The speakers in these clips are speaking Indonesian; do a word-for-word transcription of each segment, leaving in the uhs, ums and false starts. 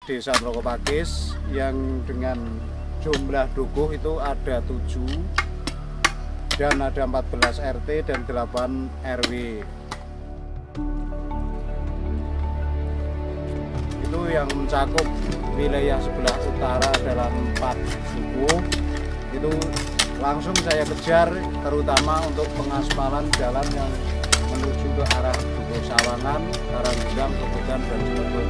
Desa Trokopakis yang dengan jumlah dukuh itu ada tujuh dan ada empat belas R T dan delapan R W. Itu yang mencakup wilayah sebelah utara adalah empat dukuh. Itu langsung saya kejar, terutama untuk pengaspalan jalan yang menuju ke arah Dukuh Sawangan, Karanggendang, Kebutan, dan Ciledug.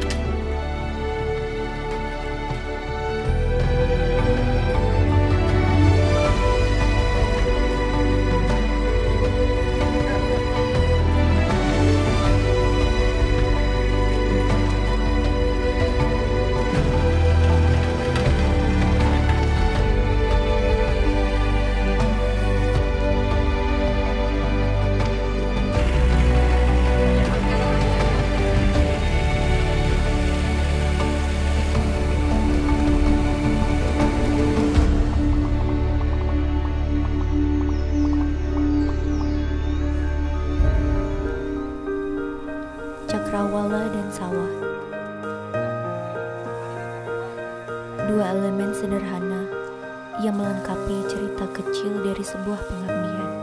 Cakrawala dan sawah, dua elemen sederhana yang melengkapi cerita kecil dari sebuah pengabdian.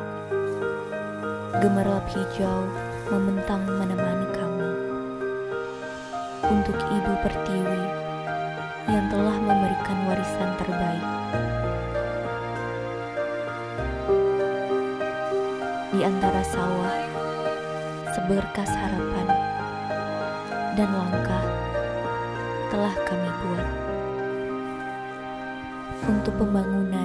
Gemerlap hijau membentang menemani kami untuk Ibu Pertiwi yang telah memberikan warisan terbaik. Di antara sawah, seberkas harapan dan langkah telah kami buat untuk pembangunan